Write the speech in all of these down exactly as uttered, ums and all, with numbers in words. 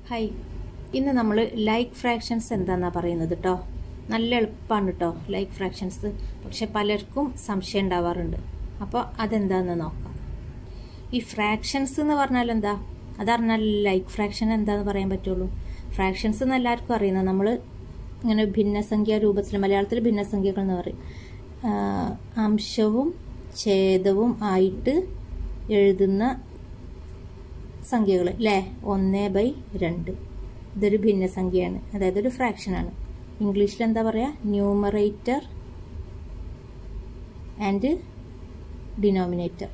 Hi, ഇന്ന് നമ്മൾ like fractions എന്താണെന്നാ പറയുന്നത് കേട്ടോ. നല്ല എളുപ്പമാണ് കേട്ടോ ലൈക്ക് ഫ്രാക്ഷൻസ്. പക്ഷെ പലർക്കും സംശയം ഉണ്ടാവാറുണ്ട്. അപ്പോൾ അതെന്താണെന്ന് നോക്കാം. ഈ ഫ്രാക്ഷൻസ് എന്ന് പറഞ്ഞാൽ എന്താ? അതറിഞ്ഞാൽ ലൈക്ക് ഫ്രാക്ഷൻ എന്താണെന്ന് പറയാൻ പറ്റുള്ളൂ. ഫ്രാക്ഷൻസ് എന്ന് എല്ലാവർക്കും അറിയുന്നത് നമ്മൾ ഇങ്ങനെ ഭിന്നസംഖ്യ രൂപത്തിൽ, മലയാളത്തിൽ ഭിന്നസംഖ്യകൾ എന്ന് പറയും. അംശവും ഛേദവും ആയിട്ട് എഴുതുന്ന സംഖ്യകൾ അല്ലേ? ഒന്ന് ബൈ രണ്ട് ഇതൊരു ഭിന്നസംഖ്യയാണ്, അതായത് ഒരു ഫ്രാക്ഷനാണ്. ഇംഗ്ലീഷിൽ എന്താ പറയുക? Numerator and denominator.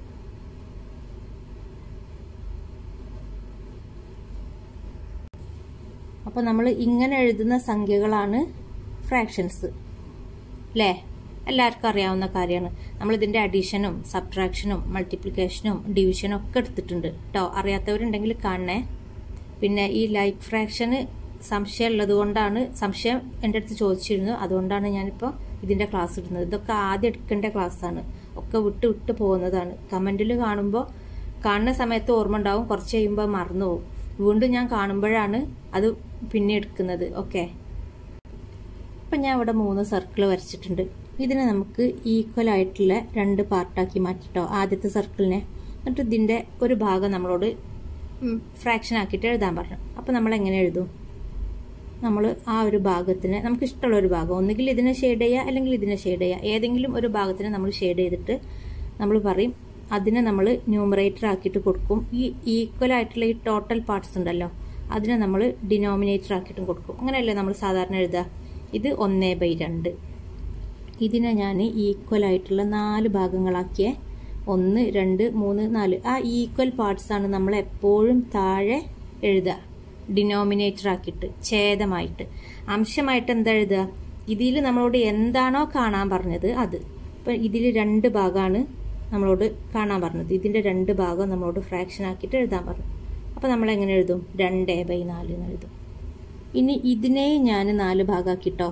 അപ്പോൾ നമ്മൾ ഇങ്ങനെ എഴുതുന്ന സംഖ്യകളാണ് ഫ്രാക്ഷൻസ് അല്ലേ? എല്ലാവർക്കും അറിയാവുന്ന കാര്യമാണ്. നമ്മൾ ഇതിന്റെ അഡീഷനും സബ്ട്രാക്ഷനും മൾട്ടിപ്ലിക്കേഷനും ഡിവിഷനും ഒക്കെ എടുത്തിട്ടുണ്ട് കേട്ടോ. അറിയാത്തവരുണ്ടെങ്കിൽ കാണണേ. പിന്നെ ഈ ലൈക്ക് ഫ്രാക്ഷന് സംശയം ഉള്ളത് കൊണ്ടാണ്, സംശയം എൻ്റെ അടുത്ത് ചോദിച്ചിരുന്നു, അതുകൊണ്ടാണ് ഞാനിപ്പോൾ ഇതിന്റെ ക്ലാസ് ഇടുന്നത്. ഇതൊക്കെ ആദ്യം എടുക്കേണ്ട ക്ലാസ്സാണ്, ഒക്കെ വിട്ട് വിട്ട് പോകുന്നതാണ്. കമന്റിൽ കാണുമ്പോൾ കാണുന്ന സമയത്ത് ഓർമ്മ ഉണ്ടാവും, കുറച്ച് കഴിയുമ്പോൾ മറന്നു പോകും. വീണ്ടും ഞാൻ കാണുമ്പോഴാണ് അത് പിന്നെ എടുക്കുന്നത്. ഓക്കെ, അപ്പം ഞാൻ ഇവിടെ മൂന്ന് സർക്കിൾ വരച്ചിട്ടുണ്ട്. ഇതിനെ നമുക്ക് ഈക്വൽ ആയിട്ടുള്ള രണ്ട് പാർട്ടാക്കി മാറ്റിട്ടോ, ആദ്യത്തെ സർക്കിളിനെ. എന്നിട്ട് ഇതിന്റെ ഒരു ഭാഗം നമ്മളോട് ഫ്രാക്ഷൻ ആക്കിയിട്ട് എഴുതാൻ പറഞ്ഞു. അപ്പം നമ്മൾ എങ്ങനെ എഴുതും? നമ്മൾ ആ ഒരു ഭാഗത്തിന് നമുക്ക് ഇഷ്ടമുള്ള ഒരു ഭാഗം, ഒന്നുകിൽ ഇതിനെ ഷെയ്ഡ് ചെയ്യുക അല്ലെങ്കിൽ ഇതിനെ ഷെയ്ഡ് ചെയ്യുക, ഏതെങ്കിലും ഒരു ഭാഗത്തിന് നമ്മൾ ഷെയ്ഡ് ചെയ്തിട്ട് നമ്മൾ പറയും അതിനെ നമ്മൾ ന്യൂമറേറ്റർ ആക്കിയിട്ട് കൊടുക്കും. ഈ ഈക്വൽ ആയിട്ടുള്ള ഈ ടോട്ടൽ പാർട്സ് ഉണ്ടല്ലോ, അതിനെ നമ്മൾ ഡിനോമിനേറ്റർ ആക്കിയിട്ടും കൊടുക്കും. അങ്ങനെയല്ലേ നമ്മൾ സാധാരണ എഴുതുക? ഇത് ഒന്ന് ബൈ രണ്ട്. ഇതിനെ ഞാൻ ഈക്വൽ ആയിട്ടുള്ള നാല് ഭാഗങ്ങളാക്കിയേ. ഒന്ന്, രണ്ട്, മൂന്ന്, നാല്. ആ ഈക്വൽ പാർട്സ് ആണ് നമ്മൾ എപ്പോഴും താഴെ എഴുതുക, ഡിനോമിനേറ്റർ ആക്കിയിട്ട്, ഛേദമായിട്ട്. അംശമായിട്ട് എന്താ എഴുതുക? ഇതിൽ നമ്മളോട് എന്താണോ കാണാൻ പറഞ്ഞത് അത്. ഇപ്പം ഇതിൽ രണ്ട് ഭാഗമാണ് നമ്മളോട് കാണാൻ പറഞ്ഞത്, ഇതിന്റെ രണ്ട് ഭാഗം നമ്മളോട് ഫ്രാക്ഷൻ ആക്കിയിട്ട് എഴുതാൻ പറഞ്ഞു. അപ്പം നമ്മൾ എങ്ങനെ എഴുതും? രണ്ട് ബൈ നാല് എന്ന് എഴുതും. ഇനി ഇതിനെ ഞാൻ നാല് ഭാഗമാക്കിട്ടോ,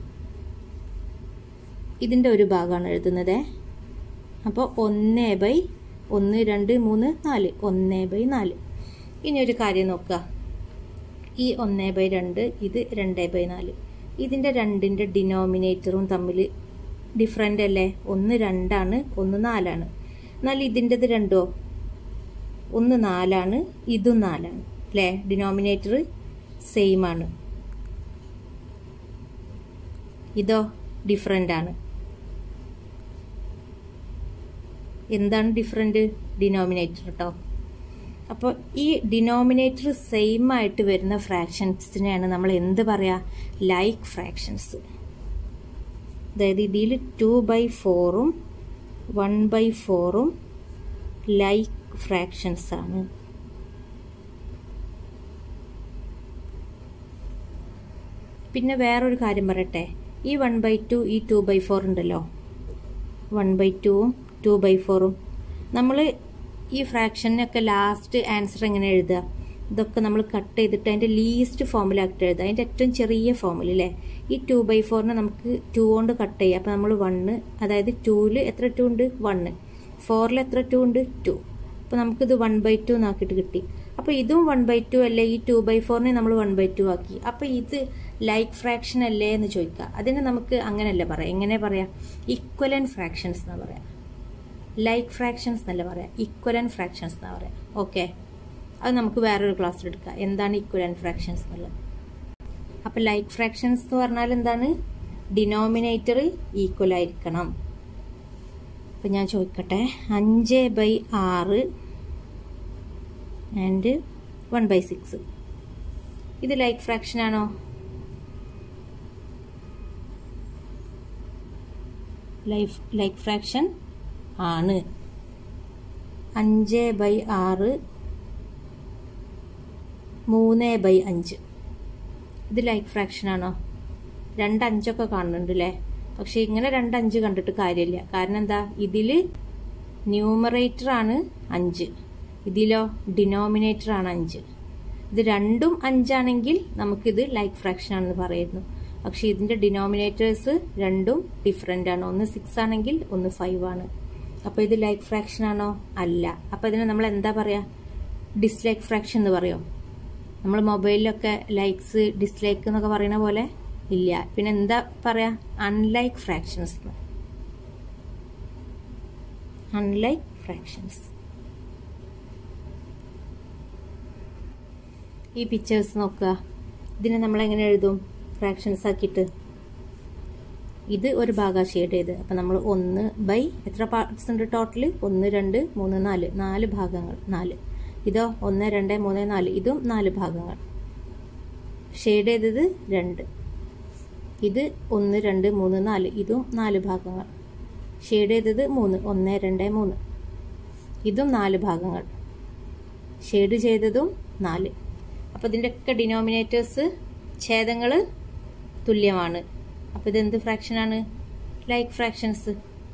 ഇതിന്റെ ഒരു ഭാഗമാണ് എഴുതുന്നത്. അപ്പോൾ ഒന്ന് ബൈ ഒന്ന്, രണ്ട്, മൂന്ന്, നാല്, ഒന്ന് ബൈ നാല്. ഇനി ഒരു കാര്യം നോക്കുക, ഈ ഒന്ന് ബൈ രണ്ട്, ഇത് രണ്ട് ബൈ നാല്, ഇതിന്റെ രണ്ടിന്റെ ഡിനോമിനേറ്ററും തമ്മിൽ ഡിഫറൻ്റ് അല്ലേ? ഒന്ന് രണ്ടാണ്, ഒന്ന് നാലാണ്. എന്നാൽ ഇതിൻ്റെത് രണ്ടോ? ഒന്ന് നാലാണ്, ഇതും നാലാണ് അല്ലേ? ഡിനോമിനേറ്റർ സെയിം ആണ്. ഇതോ ഡിഫറൻ്റ് ആണ്. എന്താണ് ഡിഫറൻറ്റ്? ഡിനോമിനേറ്റർ കേട്ടോ. അപ്പോൾ ഈ ഡിനോമിനേറ്റർ സെയിം ആയിട്ട് വരുന്ന ഫ്രാക്ഷൻസിനെയാണ് നമ്മൾ എന്ത് പറയാ? Like fractions. അതായത് ഇതിൽ ടു ബൈ ഫോറും വൺ ബൈ ഫോറും ലൈക്ക് ഫ്രാക്ഷൻസ് ആണ്. പിന്നെ വേറൊരു കാര്യം പറയട്ടെ, ഈ വൺ ബൈ ടു, ഈ ടു ബൈ ഫോർ ഉണ്ടല്ലോ, വൺ ബൈ ടുവും ടു ബൈ ഫോറും, നമ്മൾ ഈ ഫ്രാക്ഷനൊക്കെ ലാസ്റ്റ് ആൻസർ എങ്ങനെ എഴുതുക? ഇതൊക്കെ നമ്മൾ കട്ട് ചെയ്തിട്ട് അതിന്റെ ലീസ്റ്റ് ഫോമിലാക്കിട്ട് എഴുതുക, അതിന്റെ ഏറ്റവും ചെറിയ ഫോമിൽ അല്ലേ? ഈ ടു ബൈ ഫോറിനെ നമുക്ക് ടു കൊണ്ട് കട്ട് ചെയ്യാം. അപ്പം നമ്മൾ വണ്ണ്, അതായത് ടൂവിൽ എത്ര ടു ഉണ്ട്? വണ്ണ്. ഫോറിൽ എത്ര ടു ഉണ്ട്? ടു. അപ്പം നമുക്കിത് വൺ ബൈ ടു എന്നാക്കിയിട്ട് കിട്ടി. അപ്പോൾ ഇതും വൺ ബൈ ടു അല്ലേ? ഈ ടു ബൈ ഫോറിനെ നമ്മൾ വൺ ബൈ ടു ആക്കി. അപ്പം ഇത് ലൈക്ക് ഫ്രാക്ഷൻ അല്ലേ എന്ന് ചോദിക്കുക. അതിന് നമുക്ക് അങ്ങനെയല്ല പറയാം. എങ്ങനെ പറയാം? ഇക്വലന്റ് ഫ്രാക്ഷൻസ് എന്നാ പറയാം. ലൈക്ക് ഫ്രാക്ഷൻസ് എന്നല്ല പറയാം, ഇക്വലന്റ് ഫ്രാക്ഷൻസ് എന്നാ പറയാം. ഓക്കെ, അത് നമുക്ക് വേറൊരു ക്ലാസ്സിൽ എടുക്കാം, എന്താണ് ഇക്വലന്റ് ഫ്രാക്ഷൻസ് എന്നുള്ളത്. അപ്പം ലൈക്ക് ഫ്രാക്ഷൻസ് എന്ന് പറഞ്ഞാൽ എന്താണ്? ഡിനോമിനേറ്റർ ഈക്വൽ ആയിരിക്കണം. അപ്പം ഞാൻ ചോദിക്കട്ടെ, അഞ്ച് ബൈ ആറ് ആൻഡ് വൺ ബൈ സിക്സ്, ഇത് ലൈക്ക് ഫ്രാക്ഷൻ ആണോ? ലൈഫ് ലൈക്ക് ഫ്രാക്ഷൻ ആണ്. അഞ്ച് ബൈ ആറ്, മൂന്ന് ബൈ അഞ്ച്, ഇത് ലൈക്ക് ഫ്രാക്ഷൻ ആണോ? രണ്ടഞ്ചൊക്കെ കാണുന്നുണ്ട് അല്ലേ? പക്ഷെ ഇങ്ങനെ രണ്ടഞ്ച് കണ്ടിട്ട് കാര്യമില്ല. കാരണം എന്താ? ഇതില് ന്യൂമറേറ്റർ ആണ് അഞ്ച്, ഇതിലോ ഡിനോമിനേറ്റർ ആണ് അഞ്ച്. ഇത് രണ്ടും അഞ്ചാണെങ്കിൽ നമുക്കിത് ലൈക്ക് ഫ്രാക്ഷൻ ആണെന്ന് പറയുന്നു. പക്ഷെ ഇതിന്റെ ഡിനോമിനേറ്റേഴ്സ് രണ്ടും ഡിഫറെന്റ് ആണ്. ഒന്ന് സിക്സ് ആണെങ്കിൽ ഒന്ന് ഫൈവ് ആണ്. അപ്പൊ ഇത് ലൈക്ക് ഫ്രാക്ഷൻ ആണോ? അല്ല. അപ്പൊ ഇതിനെ നമ്മൾ എന്താ പറയാ? ഡിസ്ലൈക്ക് ഫ്രാക്ഷൻ എന്ന് പറയോ? നമ്മൾ മൊബൈലിലൊക്കെ ലൈക്സ് ഡിസ്ലൈക്ക് എന്നൊക്കെ പറയുന്ന പോലെ ഇല്ല. പിന്നെ എന്താ പറയാ, അൺലൈക്ക് ഫ്രാക്ഷൻസ്. Unlike fractions. ഈ പിക്ചേഴ്സ് നോക്കുക. ഇതിനെ നമ്മൾ എങ്ങനെ എഴുതും? ഫ്രാക്ഷൻസ് ആക്കിയിട്ട്. ഇത് ഒരു ഭാഗം ഷെയ്ഡ് ചെയ്ത്. അപ്പം നമ്മൾ ഒന്ന് ബൈ എത്ര പാർട്സ് ഉണ്ട് ടോട്ടൽ? ഒന്ന് രണ്ട് മൂന്ന് നാല് നാല് ഭാഗങ്ങൾ. നാല്. ഇതോ ഒന്ന് രണ്ട് മൂന്ന് നാല്, ഇതും നാല് ഭാഗങ്ങൾ. ഷെയ്ഡ് ചെയ്തത് രണ്ട്. ഇത് ഒന്ന് രണ്ട് മൂന്ന് നാല്, ഇതും നാല് ഭാഗങ്ങൾ. ഷെയ്ഡ് ചെയ്തത് മൂന്ന്. ഒന്ന് രണ്ട് മൂന്ന്, ഇതും നാല് ഭാഗങ്ങൾ. ഷെയ്ഡ് ചെയ്തതും നാല്. അപ്പോൾ ഇതിൻ്റെ ഒക്കെ ഡിനോമിനേറ്റേഴ്സ് ഛേദങ്ങൾ തുല്യമാണ്. അപ്പോൾ ഇതെന്ത് ഫ്രാക്ഷനാണ്? Like fractions.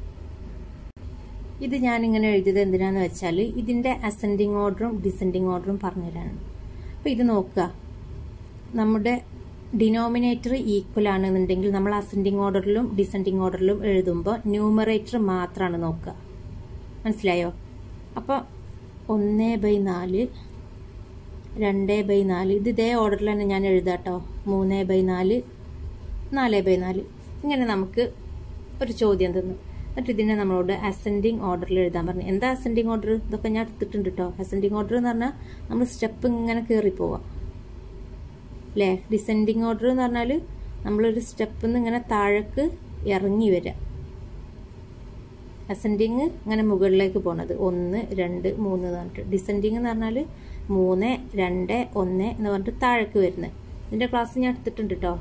ഇത് ഞാനിങ്ങനെ എഴുതിയത് എന്തിനാന്ന് വെച്ചാൽ ഇതിൻ്റെ അസെൻഡിങ് ഓർഡറും ഡിസെൻഡിങ് ഓർഡറും പറഞ്ഞുതരാണ്. അപ്പോൾ ഇത് നോക്കുക, നമ്മുടെ ഡിനോമിനേറ്റർ ഈക്വൽ ആണെന്നുണ്ടെങ്കിൽ നമ്മൾ അസെൻഡിങ് ഓർഡറിലും ഡിസെൻഡിങ് ഓർഡറിലും എഴുതുമ്പോൾ ന്യൂമറേറ്റർ മാത്രമാണ് നോക്കുക. മനസ്സിലായോ? അപ്പോൾ ഒന്ന് ബൈ നാല്, രണ്ട് ബൈ നാല്, ഇത് ഇതേ ഓർഡറിൽ തന്നെ ഞാൻ എഴുതാട്ടോ. മൂന്ന് ബൈ നാല്, നാല് ബൈ നാല്. ഇങ്ങനെ നമുക്ക് ഒരു ചോദ്യം തന്നു. എന്നിട്ട് ഇതിനെ നമ്മളോട് അസെൻഡിങ് ഓർഡറിൽ എഴുതാൻ പറഞ്ഞു. എന്താ അസെൻഡിങ് ഓർഡർ? ഇതൊക്കെ ഞാൻ എടുത്തിട്ടുണ്ട് കേട്ടോ. അസെൻഡിങ് ഓർഡർ എന്ന് പറഞ്ഞാൽ നമ്മൾ സ്റ്റെപ്പ് ഇങ്ങനെ കയറി പോവാം അല്ലേ. ഡിസെൻഡിങ് ഓർഡർ എന്ന് പറഞ്ഞാൽ നമ്മളൊരു സ്റ്റെപ്പിൽ നിന്ന് ഇങ്ങനെ താഴേക്ക് ഇറങ്ങി വരിക. അസെൻഡിങ് ഇങ്ങനെ മുകളിലേക്ക് പോണത്. ഒന്ന് രണ്ട് മൂന്ന് എന്ന് പറഞ്ഞിട്ട്. ഡിസെൻഡിങ് എന്ന് പറഞ്ഞാൽ മൂന്ന് രണ്ട് ഒന്ന് എന്ന് പറഞ്ഞിട്ട് താഴേക്ക് വരുന്നത്. ഇതിൻ്റെ ക്ലാസ് ഞാൻ എടുത്തിട്ടുണ്ട് കേട്ടോ.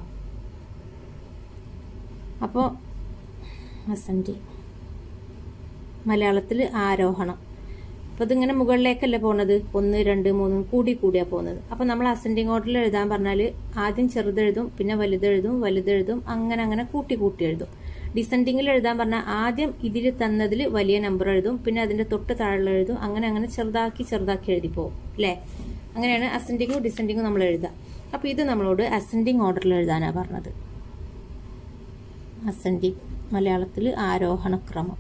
അപ്പോൾ അസെൻഡിങ് മലയാളത്തിൽ ആരോഹണം. അപ്പോൾ ഇതിങ്ങനെ മുകളിലേക്കല്ല പോകുന്നത്. ഒന്ന് രണ്ട് മൂന്ന് കൂടി കൂടിയാണ് പോകുന്നത്. അപ്പോൾ നമ്മൾ അസെൻഡിങ് ഓർഡറിൽ എഴുതാൻ പറഞ്ഞാൽ ആദ്യം ചെറുതെഴുതും, പിന്നെ വലുതെഴുതും, വലുതെഴുതും, അങ്ങനെ അങ്ങനെ കൂട്ടി കൂട്ടി എഴുതും. ഡിസെൻഡിങ്ങിൽ എഴുതാൻ പറഞ്ഞാൽ ആദ്യം ഇതിൽ തന്നതിൽ വലിയ നമ്പർ എഴുതും, പിന്നെ അതിൻ്റെ തൊട്ട് താഴെ എഴുതും, അങ്ങനെ അങ്ങനെ ചെറുതാക്കി ചെറുതാക്കി എഴുതി പോകും അല്ലേ. അങ്ങനെയാണ് അസെൻഡിങ്ങും ഡിസെൻഡിങ്ങും നമ്മൾ എഴുതുക. അപ്പോൾ ഇത് നമ്മളോട് അസെൻഡിങ് ഓർഡറിൽ എഴുതാനാണ് പറഞ്ഞത്. അസെൻഡിങ് മലയാളത്തിൽ ആരോഹണക്രമം.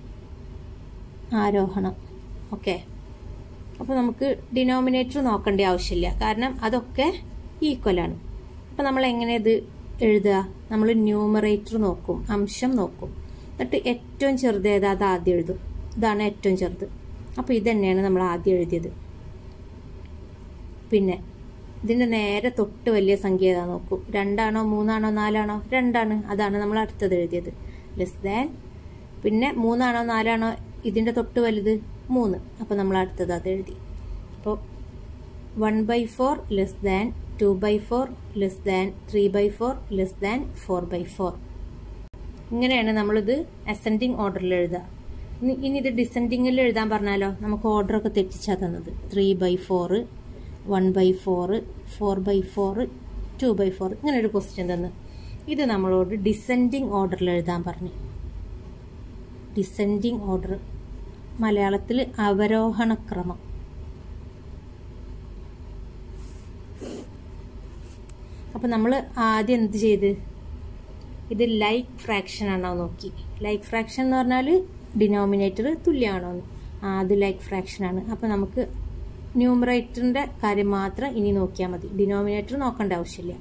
ആരോഹണം. ഓക്കെ. അപ്പോൾ നമുക്ക് ഡിനോമിനേറ്റർ നോക്കേണ്ട ആവശ്യമില്ല, കാരണം അതൊക്കെ ഈക്വലാണ്. അപ്പോൾ നമ്മൾ എങ്ങനെ ഇത് എഴുതുക? നമ്മൾ ന്യൂമറേറ്റർ നോക്കും, അംശം നോക്കും. എന്നിട്ട് ഏറ്റവും ചെറുത് ഏതാ അത് ആദ്യം എഴുതും. ഇതാണ് ഏറ്റവും ചെറുത്. അപ്പോൾ ഇത് തന്നെയാണ് നമ്മൾ ആദ്യം എഴുതിയത്. പിന്നെ ഇതിൻ്റെ നേരെ തൊട്ട് വലിയ സംഖ്യ ഏതാ നോക്കും. രണ്ടാണോ മൂന്നാണോ നാലാണോ? രണ്ടാണ്. അതാണ് നമ്മൾ അടുത്തത് എഴുതിയത്. Less than. പിന്നെ മൂന്നാണോ നാലാണോ ഇതിൻ്റെ തൊട്ട് വലുത്? മൂന്ന്. അപ്പോൾ നമ്മൾ അടുത്തത് അത് എഴുതി. അപ്പോൾ one by four less than two by four less than three by four less than four by four. ഇങ്ങനെയാണ് നമ്മളിത് അസെൻഡിങ് ഓർഡറിൽ എഴുതുക. ഇനി ഇത് ഡിസെൻഡിങ്ങിൽ എഴുതാൻ പറഞ്ഞാലോ നമുക്ക് ഓർഡറൊക്കെ തെറ്റിച്ചാൽ തന്നത്. Three by four, one by four, four by four, two by four, ഇങ്ങനെ ഒരു ക്വസ്റ്റ്യൻ തന്നു. ഇത് നമ്മളോട് ഡിസെൻഡിങ് ഓർഡറിൽ എഴുതാൻ പറഞ്ഞു. ഡിസെൻഡിങ് ഓർഡർ മലയാളത്തിൽ അവരോഹണക്രമം. അപ്പം നമ്മൾ ആദ്യം എന്ത് ചെയ്ത് ഇത് ലൈക്ക് ഫ്രാക്ഷൻ ആണോ നോക്കി. ലൈക്ക് ഫ്രാക്ഷൻ എന്ന് പറഞ്ഞാൽ ഡിനോമിനേറ്റർ തുല്യമാണോ എന്ന്. അത് ലൈക്ക് ഫ്രാക്ഷൻ ആണ്. അപ്പം നമുക്ക് ന്യൂമറേറ്ററിൻ്റെ കാര്യം മാത്രം ഇനി നോക്കിയാൽ മതി. ഡിനോമിനേറ്റർ നോക്കേണ്ട ആവശ്യമില്ല.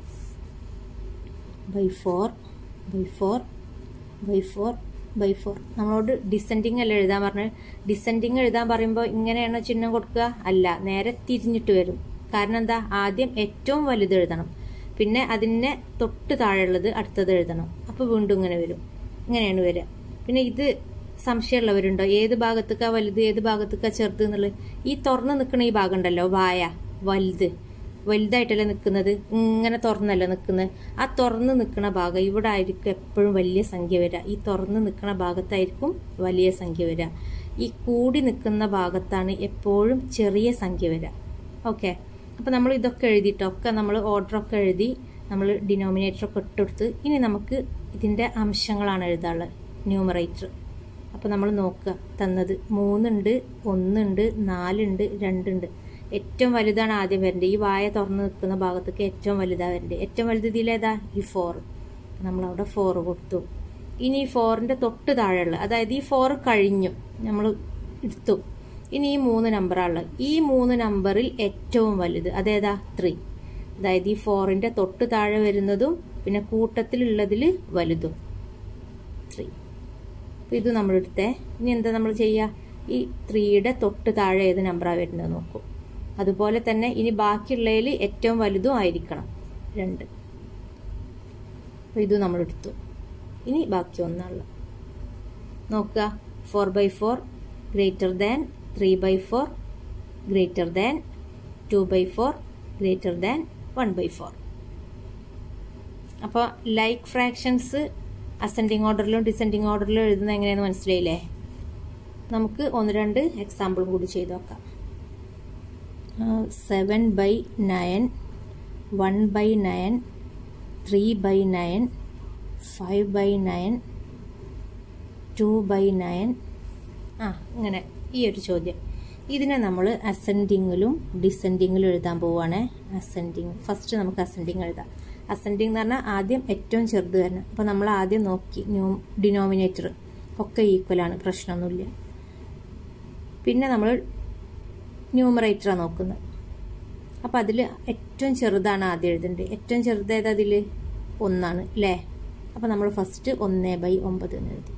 By four by four by four by four. നമ്മളോട് ഡിസെൻഡിങ് അല്ല എഴുതാൻ പറഞ്ഞത്. ഡിസെൻഡിങ് എഴുതാൻ പറയുമ്പോൾ ഇങ്ങനെയാണോ ചിഹ്നം കൊടുക്കുക? അല്ല, നേരെ തിരിഞ്ഞിട്ട് വരും. കാരണം എന്താ? ആദ്യം ഏറ്റവും വലുത് എഴുതണം, പിന്നെ അതിനെ തൊട്ട് താഴെയുള്ളത് അടുത്തത് എഴുതണം. അപ്പോൾ വീണ്ടും ഇങ്ങനെ വരും. ഇങ്ങനെയാണ് വരിക. പിന്നെ ഇത് സംശയമുള്ളവരുണ്ടോ? ഏത് ഭാഗത്തേക്കാ വലുത്, ഏത് ഭാഗത്തേക്കാ ചെറുത് എന്നുള്ളത്? ഈ തുറന്ന് നിൽക്കുന്ന ഈ ഭാഗം ഉണ്ടല്ലോ, വായ വലുത് വലുതായിട്ടല്ലേ നിൽക്കുന്നത്, ഇങ്ങനെ തുറന്നല്ല നിൽക്കുന്നത്. ആ തുറന്ന് നിൽക്കുന്ന ഭാഗം ഇവിടെ ആയിരിക്കും എപ്പോഴും വലിയ സംഖ്യ വരിക. ഈ തുറന്ന് നിൽക്കുന്ന ഭാഗത്തായിരിക്കും വലിയ സംഖ്യ വരിക. ഈ കൂടി നിൽക്കുന്ന ഭാഗത്താണ് എപ്പോഴും ചെറിയ സംഖ്യ വരിക. ഓക്കെ. അപ്പോൾ നമ്മൾ ഇതൊക്കെ എഴുതിയിട്ടൊക്കെ നമ്മൾ ഓർഡറൊക്കെ എഴുതി നമ്മൾ ഡിനോമിനേറ്ററൊക്കെ ഇട്ടെടുത്ത് ഇനി നമുക്ക് ഇതിൻ്റെ അംശങ്ങളാണ് എഴുതാനുള്ളത്, ന്യൂമറേറ്റർ. അപ്പോൾ നമ്മൾ നോക്കുക, തന്നത് മൂന്നുണ്ട്, ഒന്നുണ്ട്, നാലുണ്ട്, രണ്ടുണ്ട്. ഏറ്റവും വലുതാണ് ആദ്യം വരേണ്ടത്. ഈ വായ തുറന്ന് നിൽക്കുന്ന ഭാഗത്തേക്ക് ഏറ്റവും വലുതാണ് വരേണ്ടത്. ഏറ്റവും വലുത് ഇതിലേതാ? ഈ ഫോർ. നമ്മളവിടെ ഫോർ കൊടുത്തു. ഇനി ഈ ഫോറിൻ്റെ തൊട്ട് താഴെയുള്ള, അതായത് ഈ ഫോർ കഴിഞ്ഞു നമ്മൾ എടുത്തു. ഇനി ഈ മൂന്ന് നമ്പറാണ്. ഈ മൂന്ന് നമ്പറിൽ ഏറ്റവും വലുത് അതേതാ? ത്രീ. അതായത് ഈ ഫോറിന്റെ തൊട്ട് താഴെ വരുന്നതും പിന്നെ കൂട്ടത്തിലുള്ളതിൽ വലുതും ത്രീ. അപ്പൊ ഇത് നമ്മൾ എടുത്തേ. ഇനി എന്താ നമ്മൾ ചെയ്യുക? ഈ ത്രീയുടെ തൊട്ട് താഴെ ഏത് നമ്പറാണ് വരുന്നത് നോക്കും. അതുപോലെ തന്നെ ഇനി ബാക്കിയുള്ളതിൽ ഏറ്റവും വലുതും ആയിരിക്കണം രണ്ട്. അപ്പൊ ഇത് നമ്മൾ എടുത്തു. ഇനി ബാക്കി ഒന്നാണ് നോക്കുക. Four by four greater than three by four greater than two by four greater than one by four. അപ്പോൾ ലൈക്ക് ഫ്രാക്ഷൻസ് അസെൻഡിങ് ഓർഡറിലും ഡിസെൻഡിങ് ഓർഡറിലും എഴുതുന്നത് എങ്ങനെയാണെന്ന് മനസ്സിലായില്ലേ? നമുക്ക് ഒന്ന് രണ്ട് എക്സാമ്പിളും കൂടി ചെയ്ത് നോക്കാം. Seven by nine, one by nine, three by nine, five by nine, two by nine. ആ ഇങ്ങനെ ഈ ഒരു ചോദ്യം. ഇതിനെ നമ്മൾ അസെൻഡിങ്ങിലും ഡിസെൻഡിങ്ങിലും എഴുതാൻ പോവുകയാണ്. അസെൻഡിങ് ഫസ്റ്റ് നമുക്ക് അസെൻഡിങ് എഴുതാം. അസെൻഡിങ് എന്ന് പറഞ്ഞാൽ ആദ്യം ഏറ്റവും ചെറുത് തന്നെ. അപ്പോൾ നമ്മൾ ആദ്യം നോക്കി ന്യൂ ഡിനോമിനേറ്റർ ഒക്കെ ഈക്വലാണ്, പ്രശ്നമൊന്നുമില്ല. പിന്നെ നമ്മൾ ന്യൂമറേറ്ററാണ് നോക്കുന്നത്. അപ്പോൾ അതിൽ ഏറ്റവും ചെറുതാണ് ആദ്യം എഴുതേണ്ടത്. ഏറ്റവും ചെറുത് ഏതാ? അതിൽ ഒന്നാണ് അല്ലേ? അപ്പോൾ നമ്മൾ ഫസ്റ്റ് ഒന്ന് ബൈ ഒമ്പത് എന്ന് എഴുതി.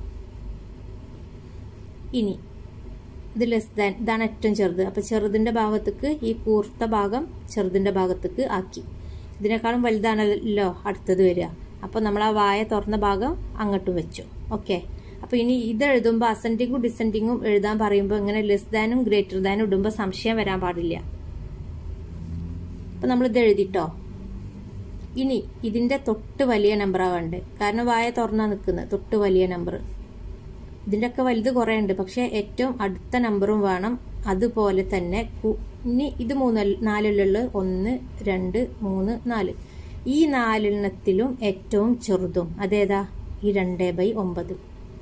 ഇനി ഇത് ലെസ് ദാൻ, ഇതാണ് ഏറ്റവും ചെറുത്. അപ്പോൾ ചെറുതിൻ്റെ ഭാഗത്തേക്ക് ഈ കൂർത്ത ഭാഗം ചെറുതിൻ്റെ ഭാഗത്തേക്ക് ആക്കി. ഇതിനേക്കാളും വലുതാണല്ലോ അടുത്തത് വരിക. അപ്പോൾ നമ്മൾ ആ വായ തുറന്ന ഭാഗം അങ്ങോട്ടും വെച്ചു. ഓക്കെ. അപ്പോൾ ഇനി ഇത് എഴുതുമ്പോൾ അസെൻഡിങ്ങും ഡിസെൻഡിങ്ങും എഴുതാൻ പറയുമ്പോൾ ഇങ്ങനെ ലെസ് ദാനും ഗ്രേറ്റർ ദാനും ഇടുമ്പോൾ സംശയം വരാൻ പാടില്ല. അപ്പോൾ നമ്മളിത് എഴുതിട്ടോ. ഇനി ഇതിൻ്റെ തൊട്ട് വലിയ നമ്പറാണ് വേണ്ടത്. കാരണം വായ തുറന്നാണ് നിൽക്കുന്നത്. തൊട്ട് വലിയ നമ്പർ. ഇതിൻ്റെയൊക്കെ വലുത് കുറേ ഉണ്ട്, പക്ഷേ ഏറ്റവും അടുത്ത നമ്പറും വേണം. അതുപോലെ തന്നെ ഇനി ഇത് മൂന്ന് നാലിലുള്ള ഒന്ന് രണ്ട് മൂന്ന് നാല്, ഈ നാലെണ്ണത്തിലും ഏറ്റവും ചെറുതും അതേതാ? ഈ രണ്ട് ബൈ ഒമ്പത്.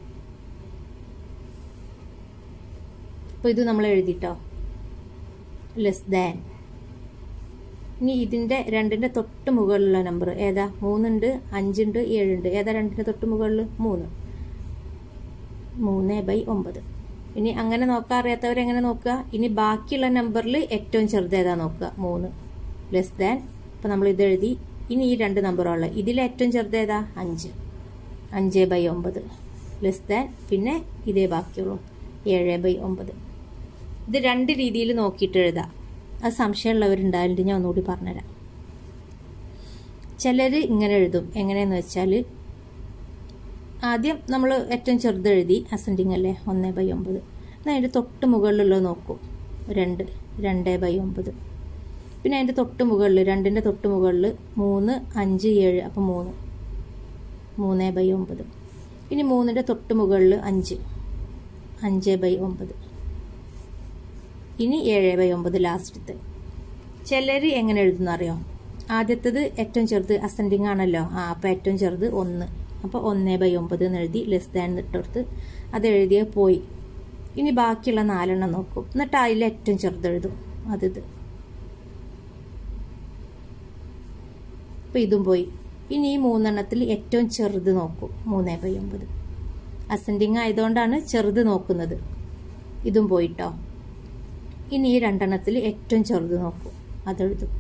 അപ്പോൾ ഇത് നമ്മൾ എഴുതിട്ടോ. Less than. ഇനി ഇതിൻ്റെ രണ്ടിൻ്റെ തൊട്ട് മുകളിലുള്ള നമ്പർ ഏതാ? മൂന്നുണ്ട്, അഞ്ചുണ്ട്, ഏഴുണ്ട്. ഏതാ രണ്ടിൻ്റെ തൊട്ട് മുകളിൽ? മൂന്ന്. മൂന്ന് ബൈ ഒമ്പത്. ഇനി അങ്ങനെ നോക്കാൻ അറിയാത്തവരെങ്ങനെ നോക്കുക? ഇനി ബാക്കിയുള്ള നമ്പറിൽ ഏറ്റവും ചെറുത് ഏതാ നോക്കുക? മൂന്ന്. Less than. അപ്പം നമ്മൾ ഇത് എഴുതി. ഇനി ഈ രണ്ട് നമ്പറുള്ള ഇതിൽ ഏറ്റവും ചെറുത് ഏതാ? അഞ്ച്. അഞ്ച് ബൈ ഒമ്പത്. Less than. പിന്നെ ഇതേ ബാക്കിയുള്ളൂ, ഏഴ് ബൈ ഒമ്പത്. ഇത് രണ്ട് രീതിയിൽ നോക്കിയിട്ട് എഴുതാം. അത് സംശയമുള്ളവരുണ്ടായിട്ട് ഞാൻ ഒന്നുകൂടി പറഞ്ഞുതരാം. ചിലർ ഇങ്ങനെ എഴുതും. എങ്ങനെയെന്ന് വെച്ചാൽ ആദ്യം നമ്മൾ ഏറ്റവും ചെറുത് എഴുതി, അസെൻഡിങ് അല്ലേ, ഒന്ന് ബൈ ഒമ്പത്. എന്നാൽ അതിൻ്റെ തൊട്ട് മുകളിലുള്ളത് നോക്കും, രണ്ട് രണ്ട് ബൈ ഒമ്പത്. പിന്നെ അതിൻ്റെ തൊട്ട് മുകളിൽ രണ്ടിൻ്റെ തൊട്ട് മുകളിൽ മൂന്ന് അഞ്ച് ഏഴ്, അപ്പം മൂന്ന് മൂന്ന് ബൈ ഒമ്പത്. ഇനി മൂന്നിൻ്റെ തൊട്ട് മുകളിൽ അഞ്ച് അഞ്ച് ബൈ ഒമ്പത്. ഇനി ഏഴ് ബൈ ഒമ്പത് ലാസ്റ്റത്തെ. ചിലർ എങ്ങനെ എഴുതുന്ന അറിയോ? ആദ്യത്തേത് ഏറ്റവും ചെറുത് അസെൻഡിങ് ആണല്ലോ. ആ അപ്പം ഏറ്റവും ചെറുത് ഒന്ന്. അപ്പോൾ ഒന്ന് ബൈ ഒമ്പത് എന്ന് എഴുതി, ലെസ് ദാൻ ഇട്ടെടുത്ത് അത് എഴുതിയ പോയി. ഇനി ബാക്കിയുള്ള നാലെണ്ണം നോക്കും. എന്നിട്ട് അതിൽ ഏറ്റവും ചെറുത് എഴുതും. അതിത്. അപ്പോൾ ഇതും പോയി. ഇനി ഈ മൂന്നെണ്ണത്തിൽ ഏറ്റവും ചെറുത് നോക്കും. മൂന്ന് ബൈ ഒമ്പത്. അസെൻഡിങ് ആയതുകൊണ്ടാണ് ചെറുത് നോക്കുന്നത്. ഇതും പോയിട്ടോ. ഇനി ഈ രണ്ടെണ്ണത്തിൽ ഏറ്റവും ചെറുത് നോക്കും. അതെഴുതും.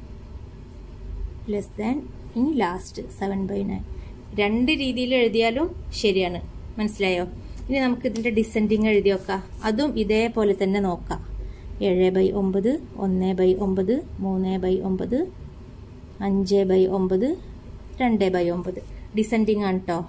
Less than. ഇനി ലാസ്റ്റ് സെവൻ ബൈ നയൻ. രണ്ട് രീതിയിൽ എഴുതിയാലും ശരിയാണ്. മനസ്സിലായോ? ഇനി നമുക്ക് ഇതിൻ്റെ ഡിസെൻഡിങ് എഴുതി നോക്കാം. അതും ഇതേപോലെ തന്നെ നോക്കാം. ഏഴ് ബൈ ഒമ്പത്, ഒന്ന് ബൈ ഒമ്പത്, മൂന്ന് ബൈ ഒമ്പത്, അഞ്ച് ബൈ ഒമ്പത്, രണ്ട് ബൈ ഒമ്പത്. ഡിസെൻഡിങ് ആണ് കേട്ടോ.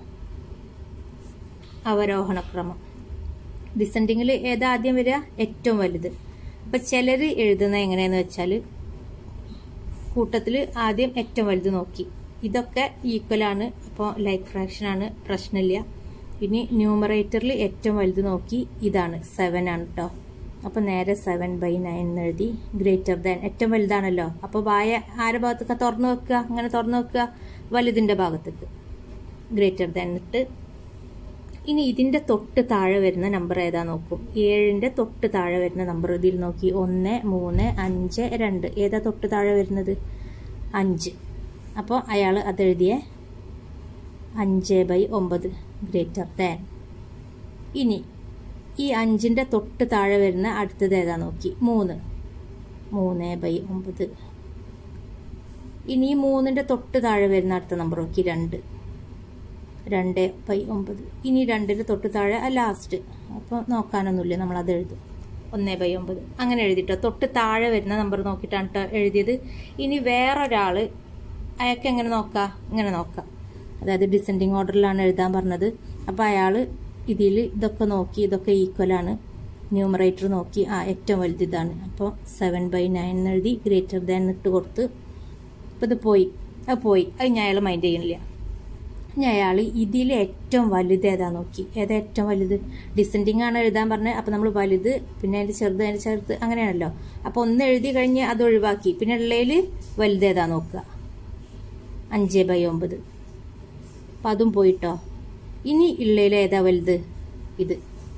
അവരോഹണക്രമം. ഡിസെൻഡിങ്ങിൽ ഏതാ ആദ്യം വരിക? ഏറ്റവും വലുത്. അപ്പം ചിലർ എഴുതുന്നത് എങ്ങനെയാന്ന് വെച്ചാൽ കൂട്ടത്തിൽ ആദ്യം ഏറ്റവും വലുത് നോക്കി. ഇതൊക്കെ ഈക്വലാണ്, അപ്പോൾ ലൈക്ക് ഫ്രാക്ഷൻ ആണ്, പ്രശ്നമില്ല. ഇനി ന്യൂമറേറ്ററിൽ ഏറ്റവും വലുത് നോക്കി, ഇതാണ് സെവൻ ആണ് കേട്ടോ. അപ്പോൾ നേരെ സെവൻ ബൈ നയൻ എന്ന് എഴുതി. ഗ്രേറ്റർ ദാൻ ഏറ്റവും വലുതാണല്ലോ. അപ്പോൾ വായ ആരുടെ ഭാഗത്തേക്ക് തുറന്നു വെക്കുക? അങ്ങനെ തുറന്നു വെക്കുക, വലുതിൻ്റെ ഭാഗത്തേക്ക്. ഗ്രേറ്റർ ദാൻ ഇട്ട് ഇനി ഇതിൻ്റെ തൊട്ട് താഴെ വരുന്ന നമ്പർ ഏതാ നോക്കും. ഏഴിൻ്റെ തൊട്ട് താഴെ വരുന്ന നമ്പർ ഇതിൽ നോക്കി. ഒന്ന് മൂന്ന് അഞ്ച് രണ്ട്. ഏതാ തൊട്ട് താഴെ വരുന്നത്? അഞ്ച്. അപ്പോൾ അയാൾ അതെഴുതിയ അഞ്ച് ബൈ ഒമ്പത് ഗ്രേറ്റർ ദാൻ. ഇനി ഈ അഞ്ചിൻ്റെ തൊട്ട് താഴെ വരുന്ന അടുത്തത് ഏതാ നോക്കി, മൂന്ന്. മൂന്ന് ബൈ ഒമ്പത്. ഇനി ഈ മൂന്നിൻ്റെ തൊട്ട് താഴെ വരുന്ന അടുത്ത നമ്പർ നോക്കി, രണ്ട്. രണ്ട് ബൈ ഒമ്പത്. ഇനി രണ്ടിൻ്റെ തൊട്ട് താഴെ ലാസ്റ്റ്, അപ്പോൾ നോക്കാനൊന്നുമില്ല, നമ്മളത് എഴുതും. ഒന്ന് ബൈ ഒമ്പത് അങ്ങനെ എഴുതിട്ടോ. തൊട്ട് താഴെ വരുന്ന നമ്പർ നോക്കിയിട്ടാണ് കേട്ടോ എഴുതിയത്. ഇനി വേറൊരാൾ അയാൾക്ക് എങ്ങനെ നോക്കാം, ഇങ്ങനെ നോക്കാം. അതായത് ഡിസെൻഡിങ് ഓർഡറിലാണ് എഴുതാൻ പറഞ്ഞത്. അപ്പോൾ അയാൾ ഇതിൽ ഇതൊക്കെ നോക്കി, ഇതൊക്കെ ഈക്വലാണ്. ന്യൂമറേറ്റർ നോക്കി, ആ ഏറ്റവും വലുത് ഇതാണ്. അപ്പോൾ സെവൻ ബൈ നയൻ എന്ന് എഴുതി, ഗ്രേറ്റർ ദാൻ ഇട്ട് കൊടുത്ത്. അപ്പോൾ ഇത് പോയി, അത് പോയി. അത് ഞാൻ അയാൾ മൈൻഡ് ചെയ്യണില്ല. ഞാൻ അയാൾ ഇതിൽ ഏറ്റവും വലുത് ഏതാ നോക്കി. ഏതാ ഏറ്റവും വലുത്? ഡിസെൻഡിങ് ആണ് എഴുതാൻ പറഞ്ഞത്. അപ്പോൾ നമ്മൾ വലുത്, പിന്നെ അതിൻ്റെ ചെറുത്, അതിൻ്റെ ചെറുത്, അങ്ങനെയാണല്ലോ. അപ്പോൾ ഒന്ന് എഴുതി കഴിഞ്ഞ് അത് ഒഴിവാക്കി. പിന്നെ ഉള്ളതിൽ വലുത് ഏതാ നോക്കുക. അഞ്ച് ബൈ ഒമ്പത്. അപ്പം അതും പോയിട്ടോ. ഇനി ഉള്ളതിൽ ഏതാ വലുത്? ഇത്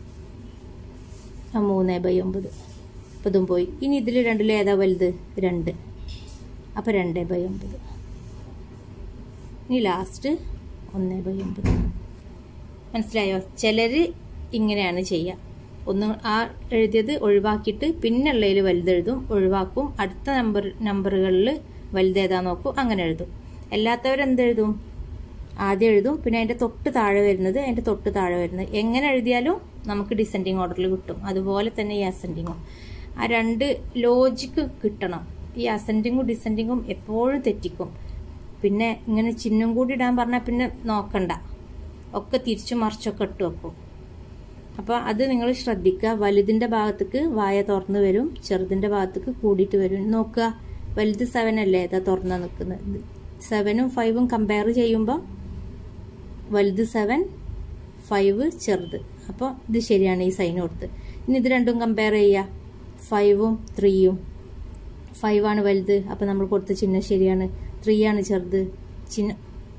ആ മൂന്ന് ബൈ ഒമ്പത്. അപ്പം ഇതും പോയി. ഇനി ഇതിൽ രണ്ടിൽ ഏതാ വലുത്? രണ്ട്. അപ്പം രണ്ട് ബൈ ഒമ്പത്. ഇനി ലാസ്റ്റ് ഒന്ന് ബൈ ഒമ്പത്. മനസ്സിലായോ? ചിലർ ഇങ്ങനെയാണ് ചെയ്യുക. ഒന്ന് ആ എഴുതിയത് ഒഴിവാക്കിയിട്ട് പിന്നെ ഉള്ളതിൽ വലുതെഴുതും, ഒഴിവാക്കും. അടുത്ത നമ്പർ നമ്പറുകളിൽ വലുതേതാ നോക്കും, അങ്ങനെ എഴുതും. അല്ലാത്തവരെന്തെഴുതും? ആദ്യം എഴുതും, പിന്നെ അതിൻ്റെ തൊട്ട് താഴെ വരുന്നത്, അതിൻ്റെ തൊട്ട് താഴെ വരുന്നത്. എങ്ങനെ എഴുതിയാലും നമുക്ക് ഡിസെൻഡിങ് ഓർഡറിൽ കിട്ടും. അതുപോലെ തന്നെ ഈ അസെൻഡിങ്ങും. ആ രണ്ട് ലോജിക്ക് കിട്ടണം. ഈ അസെൻഡിങ്ങും ഡിസെൻഡിങ്ങും എപ്പോഴും തെറ്റിക്കും. പിന്നെ ഇങ്ങനെ ചിഹ്നം കൂടി ഇടാൻ പറഞ്ഞാൽ പിന്നെ നോക്കണ്ട, ഒക്കെ തിരിച്ചു മറിച്ചൊക്കെ ഇട്ട് വെക്കും. അപ്പോൾ അത് നിങ്ങൾ ശ്രദ്ധിക്കുക. വലുതിൻ്റെ ഭാഗത്തേക്ക് വായ തുറന്ന് വരും, ചെറുതിൻ്റെ ഭാഗത്തേക്ക് കൂടിയിട്ട് വരും. നോക്കുക, വലുത് സെവൻ അല്ലേ ഇതാ തുറന്ന് നിൽക്കുന്നത്. സെവനും ഫൈവും കമ്പയർ ചെയ്യുമ്പോൾ വലുത് സെവൻ, ഫൈവ് ചെറുത്. അപ്പോൾ ഇത് ശരിയാണ്, ഈ സൈൻ കൊടുത്ത്. ഇനി ഇത് രണ്ടും കമ്പയർ ചെയ്യുക. ഫൈവും ത്രീയും. ഫൈവ് ആണ് വലുത്, അപ്പോൾ നമ്മൾ കൊടുത്ത ചിഹ്നം ശരിയാണ്. ത്രീ ആണ് ചെറുത്, ചിഹ്നം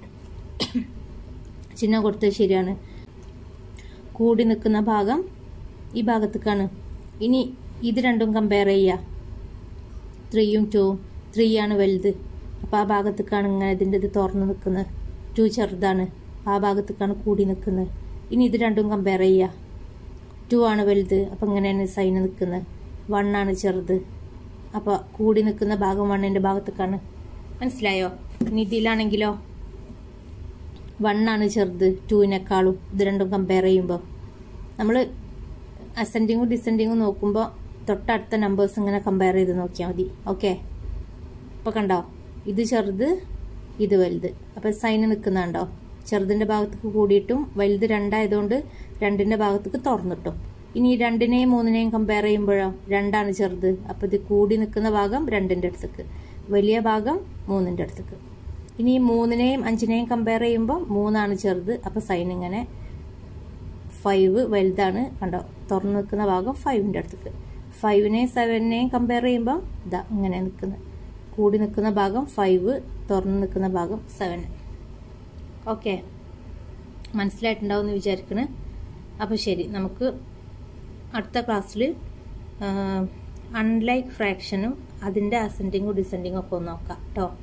ചിഹ്നം കൊടുത്തത് ശരിയാണ്. കൂടി നിൽക്കുന്ന ഭാഗം ഈ ഭാഗത്തേക്കാണ്. ഇനി ഇത് രണ്ടും കമ്പയർ ചെയ്യുക. ത്രീയും ടൂവും. ത്രീ ആണ് വലുത്, അപ്പോൾ ആ ഭാഗത്തേക്കാണ് ഇങ്ങനെ ഇതിൻ്റെ ഇത് തുറന്ന് നിൽക്കുന്നത്. ടു ചെറുതാണ്, ആ ഭാഗത്തേക്കാണ് കൂടി നിൽക്കുന്നത്. ഇനി ഇത് രണ്ടും കമ്പയർ ചെയ്യുക. ടു ആണ് വലുത്, അപ്പോൾ ഇങ്ങനെയാണ് സൈന് നിൽക്കുന്നത്. വൺ ആണ് ചെറുത്, അപ്പോൾ കൂടി നിൽക്കുന്ന ഭാഗം വണ്ണിൻ്റെ ഭാഗത്തേക്കാണ്. മനസ്സിലായോ? ഇനി ഇതിലാണെങ്കിലോ വൺ ആണ് ചെറുത് ടുവിനേക്കാളും. ഇത് രണ്ടും കമ്പയർ ചെയ്യുമ്പോൾ നമ്മൾ അസെൻഡിങ്ങും ഡിസെൻഡിങ്ങും നോക്കുമ്പോൾ തൊട്ടടുത്ത നമ്പേഴ്സ് ഇങ്ങനെ കമ്പയർ ചെയ്ത് നോക്കിയാൽ മതി. ഓക്കെ, അപ്പോൾ കണ്ടോ, ഇത് ചെറുത്, ഇത് വലുത്. അപ്പോൾ സൈന് നിൽക്കുന്നുണ്ടോ? ചെറുതിൻ്റെ ഭാഗത്തേക്ക് കൂടിയിട്ടും വലുത് രണ്ടായതുകൊണ്ട് രണ്ടിൻ്റെ ഭാഗത്തേക്ക് തുറന്നിട്ടും. ഇനി രണ്ടിനെയും മൂന്നിനെയും കമ്പയർ ചെയ്യുമ്പോഴോ രണ്ടാണ് ചെറുത്, അപ്പോൾ ഇത് കൂടി നിൽക്കുന്ന ഭാഗം രണ്ടിൻ്റെ അടുത്തേക്ക്, വലിയ ഭാഗം മൂന്നിൻ്റെ അടുത്തേക്ക്. ഇനി മൂന്നിനെയും അഞ്ചിനെയും കമ്പയർ ചെയ്യുമ്പോൾ മൂന്നാണ് ചെറുത്, അപ്പോൾ സൈൻ ഇങ്ങനെ ഫൈവ് വലുതാണ്. കണ്ടോ, തുറന്നു നിൽക്കുന്ന ഭാഗം ഫൈവിൻ്റെ അടുത്തേക്ക്. ഫൈവിനെയും സെവനെയും കമ്പയർ ചെയ്യുമ്പോൾ ഇതാ ഇങ്ങനെ നിൽക്കുന്നത്, കൂടി നിൽക്കുന്ന ഭാഗം ഫൈവ്, തുറന്നു നിൽക്കുന്ന ഭാഗം സെവൻ. ഓക്കെ, മനസ്സിലായിട്ടുണ്ടാവും എന്ന് വിചാരിക്കണേ. അപ്പോൾ ശരി, നമുക്ക് അടുത്ത ക്ലാസ്സിൽ അൺലൈക്ക് ഫ്രാക്ഷനും അതിൻ്റെ അസെൻഡിങ്ങും ഡിസെൻഡിങ്ങും ഒക്കെ ഒന്ന് നോക്കാം കേട്ടോ.